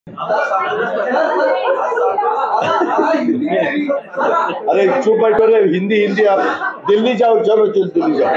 अरे चुप बैठो रे, हिंदी हिंदी आप दिल्ली जाओ, चलो चल दिल्ली जाओ।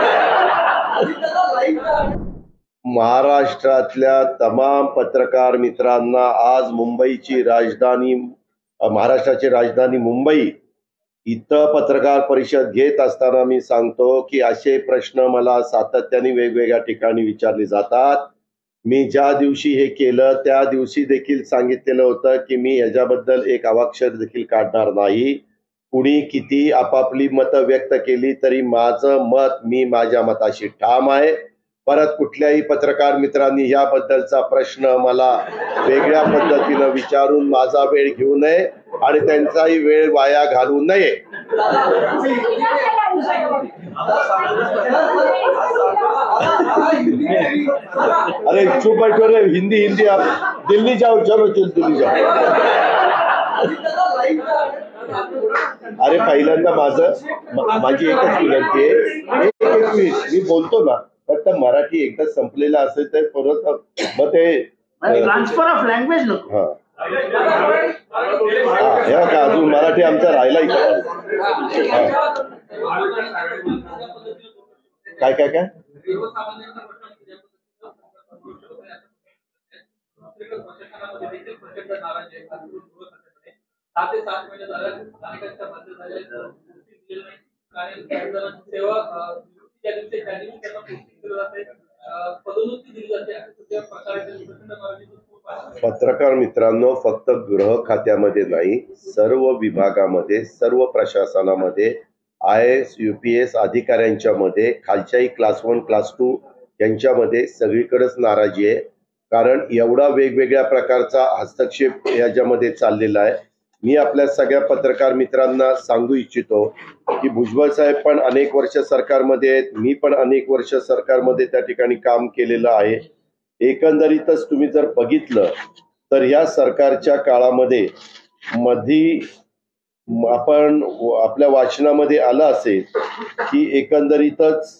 महाराष्ट्रातल्या तमाम पत्रकार मित्रांना आज मुंबईची राजधानी, महाराष्ट्राची राजधानी मुंबई इथं पत्रकार परिषद घेत असताना मी सांगतो की असे प्रश्न मला सातत्याने वेगवेगळ्या ठिकाणी विचारले जातात। मी ज्या दिवशी हे केलं त्या दिवशी देखील सांगितलेलं होतं की मी याच्याबद्दल एक अवाक्षर देखील काढणार नाही। कुणी किती आपापली मतं व्यक्त केली तरी माझं मत, मी माझ्या मताशी ठाम आहे। परत कुठल्याही पत्रकार मित्रांनी याबद्दलचा प्रश्न मला वेगळ्या पद्धतीने विचारून माझा वेळ घेऊ नये आणि त्यांचाही वेळ वाया घालवू नये। अरे चुप बैठो रे, हिंदी हिंदी आप दिल्ली जाओ, चलो चल दिल्ली जाओ। अरे पहिल्यांदा माझी एकच विनंती आहे, एक मिनिट मी बोलतो ना, फक्त मराठी एकदा संपलेला असेल तर परत मग ते ट्रान्सफर ऑफ लँग्वेज नको। हे का अजून मराठी आमचा राहिला इथं। काय काय काय पत्रकार मित्रांनो, फक्त गृह खात्यामध्ये नाही, सर्व विभागामध्ये, सर्व प्रशासनामध्ये, IAS UPS अधिकाऱ्यांच्या मध्ये, खालच्याही क्लास 1 क्लास 2 यांच्यामध्ये सगळीकडेच नाराजी आहे। कारण एवढा वेगवेगळ्या प्रकारचा हस्तक्षेप याच्यामध्ये चाललेला आहे। मी आपल्या सगळ्या पत्रकार मित्रांना सांगू इच्छितो की भुजबळ साहेब पण अनेक वर्ष सरकारमध्ये आहेत, मी पण अनेक वर्ष सरकारमध्ये त्या ठिकाणी काम केलेलं आहे। एकंदरीतच तुम्ही जर बघितलं तर या सरकारच्या काळामध्ये आपण आपल्या वाचनामध्ये आलं असेल की एकंदरीतच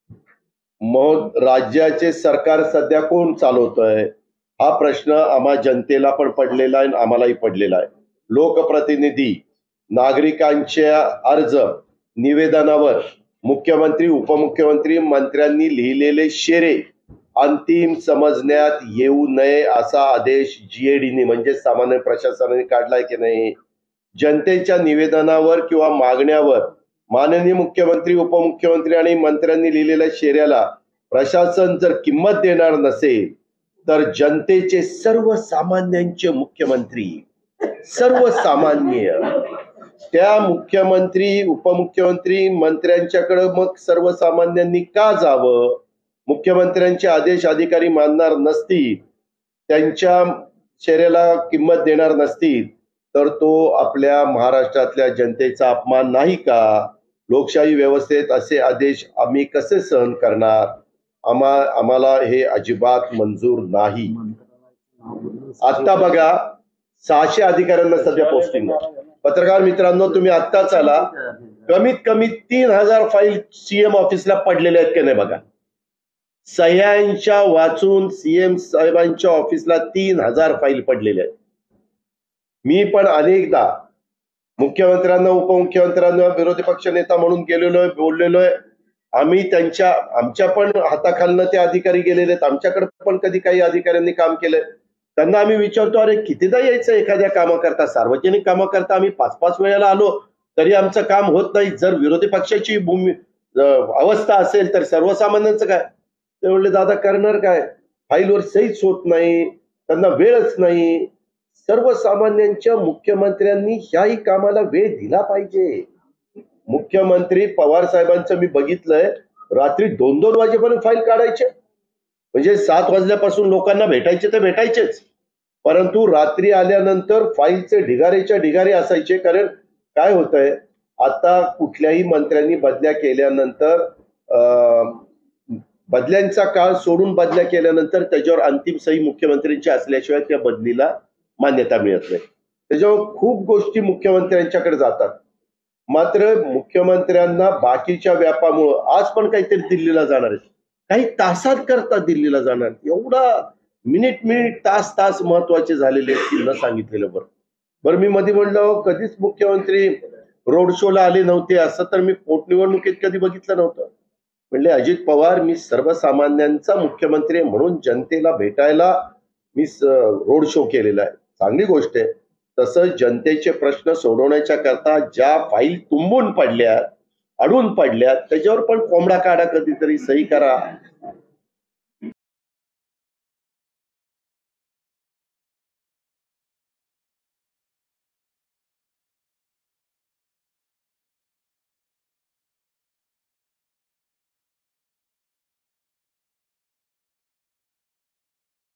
राज्याचे सरकार सध्या कोण चालवतंय हा प्रश्न आम्हा जनतेला पण पडलेला आहे, आम्हालाही पडलेला आहे। लोकप्रतिनिधी, नागरिकांच्या अर्ज निवेदनावर मुख्यमंत्री, उपमुख्यमंत्री, मंत्र्यांनी लिहिलेले शेरे अंतिम समजण्यात येऊ नये असा आदेश GADने म्हणजे सामान्य प्रशासनाने काढलाय की नाही। जनतेच्या निवेदनावर किंवा मागण्यावर माननीय मुख्यमंत्री, उपमुख्यमंत्री आणि मंत्र्यांनी लिहिलेल्या शेऱ्याला प्रशासन जर किंमत देणार नसेल तर जनतेचे सर्वसामान्यांचे मुख्यमंत्री, सर्वसामान्य त्या मुख्यमंत्री, उपमुख्यमंत्री, मंत्र्यांच्याकडे मग सर्वसामान्यांनी का जावं? मुख्यमंत्र्यांचे आदेश अधिकारी मानणार नसतील, त्यांच्या शेऱ्याला किंमत देणार नसतील तर तो आपल्या महाराष्ट्रातल्या जनतेचा अपमान नाही का? लोकशाही व्यवस्थेत असे आदेश आम्ही कसे सहन करणार? आम्हाला हे अजिबात मंजूर नाही। आता बघा 600 अधिकाऱ्यांना सध्या पोस्टिंग आहे। पत्रकार मित्रांनो, तुम्ही आत्ताच आला, कमीत कमी 3000 फाईल CM ऑफिसला पडलेल्या आहेत की नाही बघा। सह्यांच्या वाचून CM साहेबांच्या ऑफिसला 3000 फाईल पडलेल्या आहेत। मी पण अनेकदा मुख्यमंत्र्यांना, उपमुख्यमंत्र्यांना विरोधी पक्ष नेता म्हणून गेलेलोय, बोललेलोय। आम्ही आमच्या पण हाताखालनं ते अधिकारी गेलेले आहेत, आमच्याकडे पण कधी काही अधिकाऱ्यांनी काम केलंय। त्यांना आम्ही विचारतो, अरे कितीदा यायचं एखाद्या कामाकरता, सार्वजनिक कामाकरता आम्ही 5-5 वेळेला आलो तरी आमचं काम होत नाही। जर विरोधी पक्षाची अवस्था असेल तर सर्वसामान्यांचं काय? ते म्हणले, दादा करणार काय, फाईलवर सहीच होत नाही, त्यांना वेळच नाही। सर्वसामान्यांच्या मुख्यमंत्र्यांनी ह्याही कामाला वेळ दिला पाहिजे। मुख्यमंत्री पवार साहेबांचं मी बघितलंय, रात्री 2-2 वाजेपर्यंत फाईल काढायचे, म्हणजे 7 वाजल्यापासून लोकांना भेटायचे तर भेटायचेच, परंतु रात्री आल्यानंतर फाईलचे ढिगारेच्या ढिगारे असायचे। कारण काय होतंय, आता कुठल्याही मंत्र्यांनी बदल्या केल्यानंतर, बदल्यांचा काळ सोडून बदल्या केल्यानंतर त्याच्यावर अंतिम सही मुख्यमंत्र्यांची असल्याशिवाय त्या बदलीला मान्यता मिळत नाही। त्याच्यावर खूप गोष्टी मुख्यमंत्र्यांच्याकडे जातात। मात्र मुख्यमंत्र्यांना बाकीच्या व्यापामुळे आज पण काहीतरी दिल्लीला जाणार आहेत, काही तासात करता दिल्लीला जाणार, एवढा मिनिट तास तास महत्वाचे झालेले आहेत की न सांगितलेलं बरं. बरं मी मध्ये म्हणलं कधीच मुख्यमंत्री रोड शोला आले नव्हते असं तर मी पोटनिवडणुकीत कधी बघितलं नव्हतं. म्हणले अजित पवार मी सर्वसामान्यांचा मुख्यमंत्री आहे म्हणून जनतेला भेटायला मी रोड शो केलेला आहे. चांगली गोष्ट आहे. तसं जनतेचे प्रश्न सोडवण्याच्या करता ज्या फाईल तुंबून पडल्या अडून पडल्या त्याच्यावर पण कोंबडा काढा, कधीतरी सही करा.